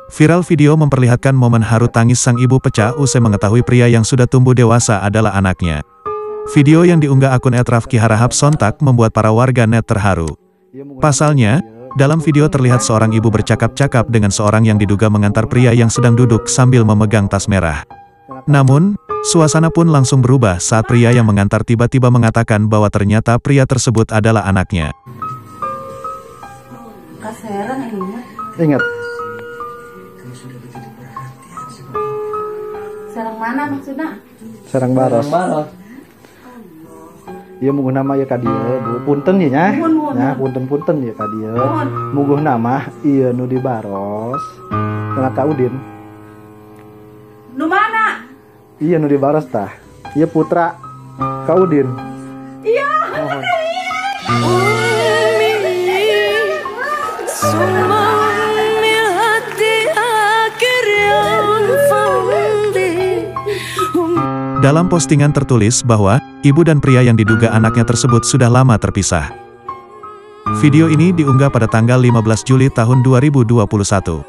Viral video memperlihatkan momen haru tangis sang ibu pecah usai mengetahui pria yang sudah tumbuh dewasa adalah anaknya. Video yang diunggah akun @rafki_harahap sontak membuat para warga net terharu. Pasalnya, dalam video terlihat seorang ibu bercakap-cakap dengan seorang yang diduga mengantar pria yang sedang duduk sambil memegang tas merah. Namun, suasana pun langsung berubah saat pria yang mengantar tiba-tiba mengatakan bahwa ternyata pria tersebut adalah anaknya. Ingat. Sarang mana maksudnya? Sarang Baros. Iya muguh nama ya kadia, Bu. Punten ya nya. Nah, punten ya kadia. Muguh nama iya nu di Baros. Kana Kak Udin. Nu mana? Iya nu di Baros tah. Iya putra Kak Udin. Iya. Dalam postingan tertulis bahwa, ibu dan pria yang diduga anaknya tersebut sudah lama terpisah. Video ini diunggah pada tanggal 15 Juli tahun 2021.